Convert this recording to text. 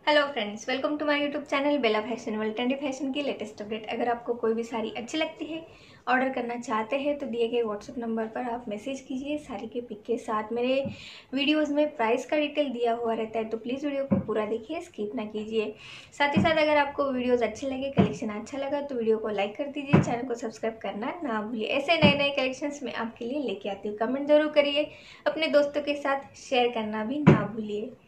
Hello friends, welcome to my YouTube channel Bela fashion world. Trendy fashion की latest update. अगर आपको कोई भी साड़ी अच्छी लगती है, ऑर्डर करना चाहते हैं तो दिए गए व्हाट्सएप नंबर पर आप मैसेज कीजिए साड़ी के पिक के साथ। मेरे वीडियोस में प्राइस का डिटेल दिया हुआ रहता है, तो प्लीज़ वीडियो को पूरा देखिए, स्किप ना कीजिए। साथ ही साथ अगर आपको वीडियोज़ अच्छे लगे, कलेक्शन अच्छा लगा तो वीडियो को लाइक कर दीजिए, चैनल को सब्सक्राइब करना ना भूलिए। ऐसे नए नए कलेक्शंस मैं आपके लिए लेके आती हूँ। कमेंट जरूर करिए, अपने दोस्तों के साथ शेयर करना भी ना भूलिए।